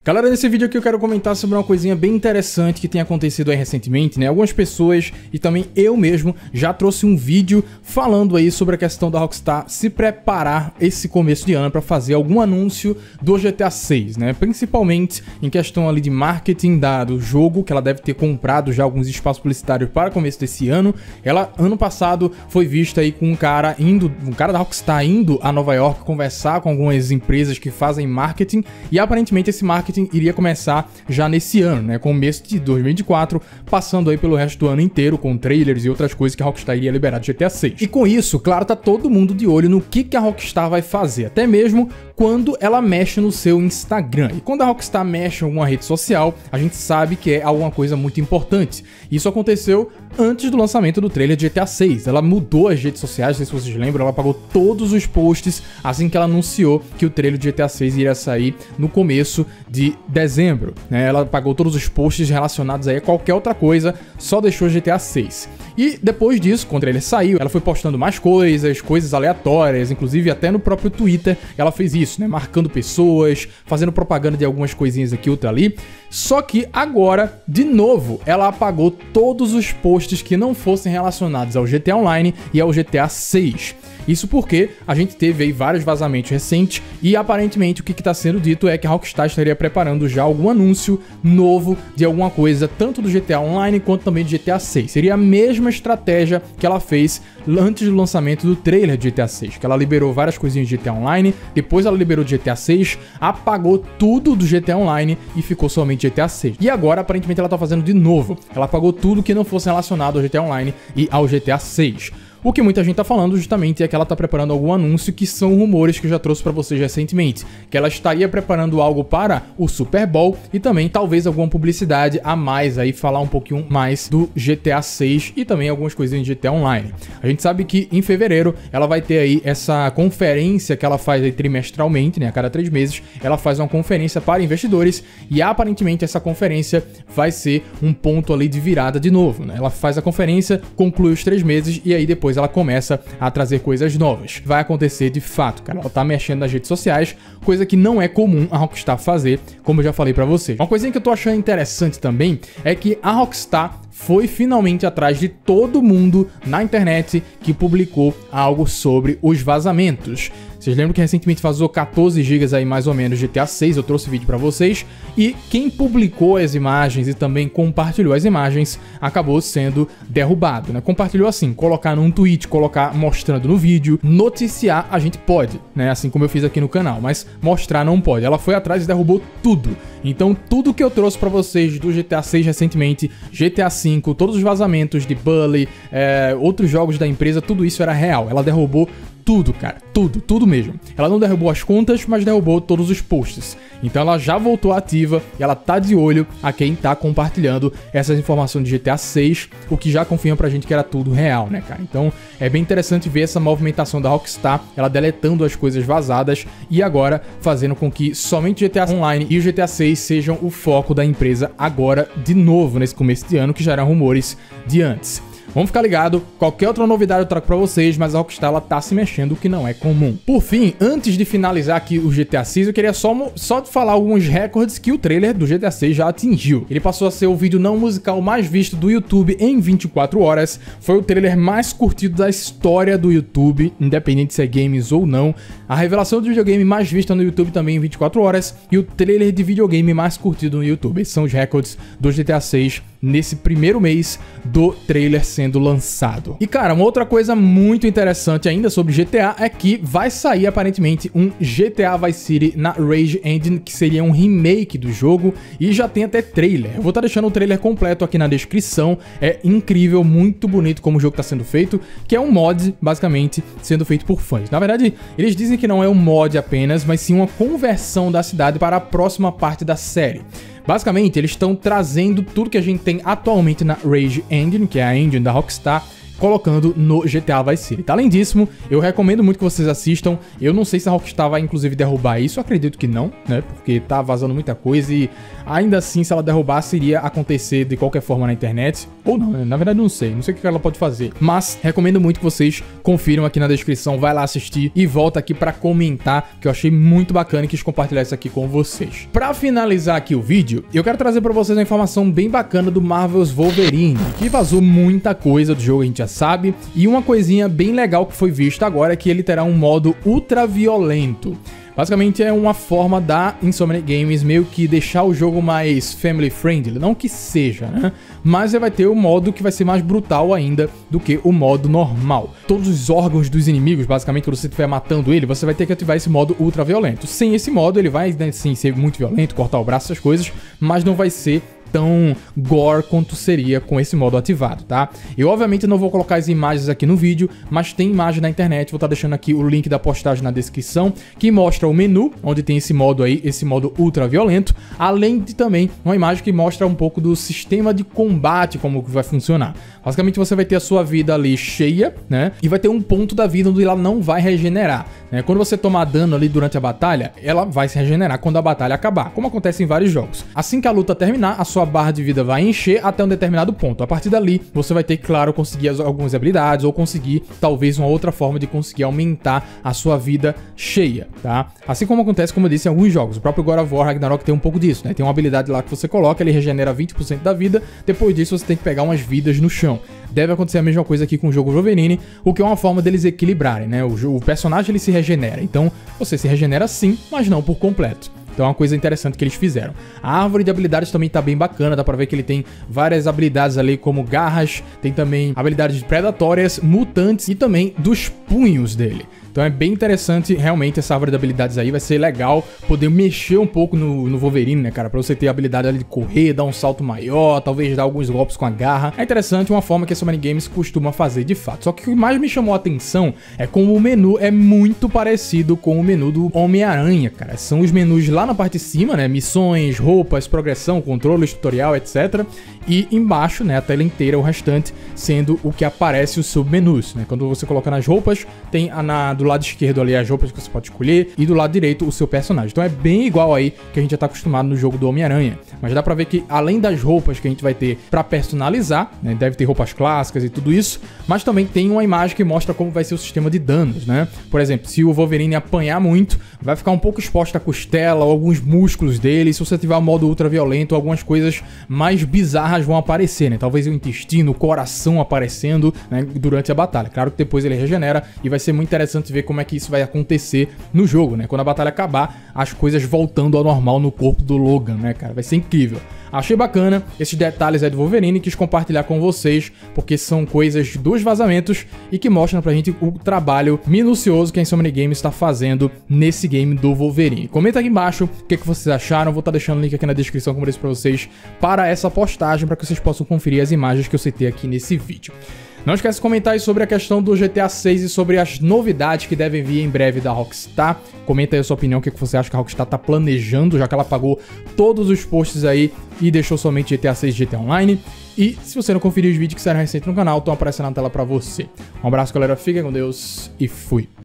Galera, nesse vídeo aqui eu quero comentar sobre uma coisinha bem interessante que tem acontecido aí recentemente, né? Algumas pessoas e também eu mesmo já trouxe um vídeo falando aí sobre a questão da Rockstar se preparar esse começo de ano para fazer algum anúncio do GTA 6, né? Principalmente em questão ali de marketing do jogo, que ela deve ter comprado já alguns espaços publicitários para começo desse ano. Ela, ano passado, foi vista aí com um cara da Rockstar indo a Nova York conversar com algumas empresas que fazem marketing e aparentemente esse marketing iria começar já nesse ano, né, começo de 2024, passando aí pelo resto do ano inteiro com trailers e outras coisas que a Rockstar iria liberar de GTA 6. E com isso, claro, tá todo mundo de olho no que a Rockstar vai fazer, até mesmo quando ela mexe no seu Instagram. E quando a Rockstar mexe em alguma rede social, a gente sabe que é alguma coisa muito importante. Isso aconteceu antes do lançamento do trailer de GTA 6. Ela mudou as redes sociais, não sei se vocês lembram, ela apagou todos os posts assim que ela anunciou que o trailer de GTA 6 iria sair no começo de dezembro, né? Ela apagou todos os posts relacionados aí a qualquer outra coisa, só deixou GTA 6. E depois disso, quando o trailer saiu, ela foi postando mais coisas aleatórias, inclusive até no próprio Twitter ela fez isso, né? Marcando pessoas, fazendo propaganda de algumas coisinhas aqui, outra ali. Só que agora, de novo, ela apagou todos os posts que não fossem relacionados ao GTA Online e ao GTA 6. Isso porque a gente teve aí vários vazamentos recentes e aparentemente o que está sendo dito é que a Rockstar estaria preparando já algum anúncio novo de alguma coisa, tanto do GTA Online quanto também do GTA 6. Seria a mesma estratégia que ela fez antes do lançamento do trailer de GTA 6, que ela liberou várias coisinhas de GTA Online, depois ela liberou de GTA 6, apagou tudo do GTA Online e ficou somente GTA 6. E agora aparentemente ela está fazendo de novo, ela apagou tudo que não fosse relacionado ao GTA Online e ao GTA 6. O que muita gente tá falando justamente é que ela tá preparando algum anúncio, que são rumores que eu já trouxe pra vocês recentemente, que ela estaria preparando algo para o Super Bowl e também talvez alguma publicidade a mais aí, falar um pouquinho mais do GTA 6 e também algumas coisinhas de GTA Online. A gente sabe que em fevereiro ela vai ter aí essa conferência que ela faz aí trimestralmente, né, a cada 3 meses, ela faz uma conferência para investidores e aparentemente essa conferência vai ser um ponto ali de virada de novo, né? Ela faz a conferência, conclui os 3 meses e aí depois ela começa a trazer coisas novas. Vai acontecer de fato, cara. Ela tá mexendo nas redes sociais, coisa que não é comum a Rockstar fazer, como eu já falei pra vocês. Uma coisinha que eu tô achando interessante também é que a Rockstar foi finalmente atrás de todo mundo na internet que publicou algo sobre os vazamentos. Vocês lembram que recentemente vazou 14 GB aí mais ou menos de GTA 6, eu trouxe vídeo pra vocês, e quem publicou as imagens e também compartilhou as imagens acabou sendo derrubado, né? Compartilhou assim, colocar num tweet, colocar mostrando no vídeo, noticiar a gente pode, né? Assim como eu fiz aqui no canal, mas mostrar não pode. Ela foi atrás e derrubou tudo. Então tudo que eu trouxe pra vocês do GTA 6 recentemente, GTA 5, todos os vazamentos de Bully, outros jogos da empresa, tudo isso era real. Ela derrubou tudo, cara, tudo mesmo. Ela não derrubou as contas, mas derrubou todos os posts. Então ela já voltou ativa e ela tá de olho a quem tá compartilhando essas informações de GTA 6, o que já confirma pra gente que era tudo real, né, cara? Então é bem interessante ver essa movimentação da Rockstar, ela deletando as coisas vazadas e agora fazendo com que somente GTA Online e o GTA 6 sejam o foco da empresa agora de novo, nesse começo de ano, que já eram rumores de antes. Vamos ficar ligado, qualquer outra novidade eu trago pra vocês, mas a Rockstar ela tá se mexendo, o que não é comum. Por fim, antes de finalizar aqui o GTA 6, eu queria só falar alguns recordes que o trailer do GTA 6 já atingiu. Ele passou a ser o vídeo não musical mais visto do YouTube em 24 horas, foi o trailer mais curtido da história do YouTube, independente se é games ou não, a revelação do videogame mais vista no YouTube também em 24 horas e o trailer de videogame mais curtido no YouTube. Esses são os recordes do GTA 6 nesse primeiro mês do trailer sendo lançado. E cara, uma outra coisa muito interessante ainda sobre GTA é que vai sair aparentemente um GTA Vice City na Rage Engine, que seria um remake do jogo e já tem até trailer. Eu vou estar deixando o trailer completo aqui na descrição, é incrível, muito bonito como o jogo está sendo feito, que é um mod basicamente sendo feito por fãs. Na verdade, eles dizem que não é um mod apenas, mas sim uma conversão da cidade para a próxima parte da série. Basicamente, eles estão trazendo tudo que a gente tem atualmente na Rage Engine, que é a engine da Rockstar, colocando no GTA Vice City. Além disso, eu recomendo muito que vocês assistam. Eu não sei se a Rockstar vai inclusive derrubar isso, eu acredito que não, né? Porque tá vazando muita coisa e ainda assim, se ela derrubasse, iria acontecer de qualquer forma na internet. Ou não, né? Na verdade não sei o que ela pode fazer. Mas recomendo muito que vocês confiram aqui na descrição, vai lá assistir e volta aqui pra comentar, que eu achei muito bacana e quis compartilhar isso aqui com vocês. Pra finalizar aqui o vídeo, eu quero trazer pra vocês uma informação bem bacana do Marvel's Wolverine, que vazou muita coisa do jogo, a gente já sabe, e uma coisinha bem legal que foi vista agora é que ele terá um modo ultra violento. Basicamente é uma forma da Insomniac Games meio que deixar o jogo mais family friendly, não que seja, né? Mas você vai ter o modo que vai ser mais brutal ainda do que o modo normal. Todos os órgãos dos inimigos, basicamente, quando você estiver matando ele, você vai ter que ativar esse modo ultra violento. Sem esse modo, ele vai, né, sim, ser muito violento, cortar o braço, essas coisas, mas não vai ser tão gore quanto seria com esse modo ativado, tá? Eu obviamente não vou colocar as imagens aqui no vídeo, mas tem imagem na internet, vou estar deixando aqui o link da postagem na descrição, que mostra o menu, onde tem esse modo aí, esse modo ultra violento, além de também uma imagem que mostra um pouco do sistema de combate, como que vai funcionar. Basicamente você vai ter a sua vida ali cheia, né? E vai ter um ponto da vida onde ela não vai regenerar, né? Quando você tomar dano ali durante a batalha, ela vai se regenerar quando a batalha acabar, como acontece em vários jogos. Assim que a luta terminar, a sua barra de vida vai encher até um determinado ponto. A partir dali, você vai ter, claro, conseguir algumas habilidades ou conseguir, talvez, uma outra forma de conseguir aumentar a sua vida cheia, tá? Assim como acontece, como eu disse, em alguns jogos. O próprio God of War Ragnarok tem um pouco disso, né? Tem uma habilidade lá que você coloca, ele regenera 20% da vida, depois disso você tem que pegar umas vidas no chão. Deve acontecer a mesma coisa aqui com o jogo Wolverine, o que é uma forma deles equilibrarem, né? O personagem, ele se regenera, então você se regenera sim, mas não por completo. Então é uma coisa interessante que eles fizeram. A árvore de habilidades também tá bem bacana, dá pra ver que ele tem várias habilidades ali como garras, tem também habilidades predatórias, mutantes e também dos punhos dele. Então é bem interessante, realmente, essa árvore de habilidades aí. Vai ser legal poder mexer um pouco no Wolverine, né, cara? Pra você ter a habilidade ali de correr, dar um salto maior, talvez dar alguns golpes com a garra. É interessante, uma forma que a Insomniac Games costuma fazer de fato. Só que o que mais me chamou a atenção é como o menu é muito parecido com o menu do Homem-Aranha, cara. São os menus lá na parte de cima, né? Missões, roupas, progressão, controles, tutorial, etc. E embaixo, né, a tela inteira, o restante, sendo o que aparece os submenus, né? Quando você coloca nas roupas, tem do lado esquerdo ali as roupas que você pode escolher e do lado direito o seu personagem. Então é bem igual aí que a gente já tá acostumado no jogo do Homem-Aranha. Mas dá pra ver que além das roupas que a gente vai ter pra personalizar, né, deve ter roupas clássicas e tudo isso, mas também tem uma imagem que mostra como vai ser o sistema de danos, né? Por exemplo, se o Wolverine apanhar muito, vai ficar um pouco exposta a costela ou alguns músculos dele. Se você tiver um modo ultra violento, algumas coisas mais bizarras vão aparecer, né? Talvez o intestino, o coração aparecendo, né, durante a batalha. Claro que depois ele regenera e vai ser muito interessante ver como é que isso vai acontecer no jogo, né? Quando a batalha acabar, as coisas voltando ao normal no corpo do Logan, né, cara? Vai ser incrível. Achei bacana esses detalhes aí do Wolverine, quis compartilhar com vocês, porque são coisas dos vazamentos e que mostram pra gente o trabalho minucioso que a Insomniac Games está fazendo nesse game do Wolverine. Comenta aqui embaixo o que vocês acharam, vou estar deixando o link aqui na descrição, como eu disse pra vocês, para essa postagem, para que vocês possam conferir as imagens que eu citei aqui nesse vídeo. Não esquece de comentar aí sobre a questão do GTA 6 e sobre as novidades que devem vir em breve da Rockstar. Comenta aí a sua opinião, o que você acha que a Rockstar tá planejando, já que ela apagou todos os posts aí e deixou somente GTA 6 e GTA Online. E se você não conferiu os vídeos que serão recentes no canal, estão aparecendo na tela pra você. Um abraço, galera, fiquem com Deus e fui!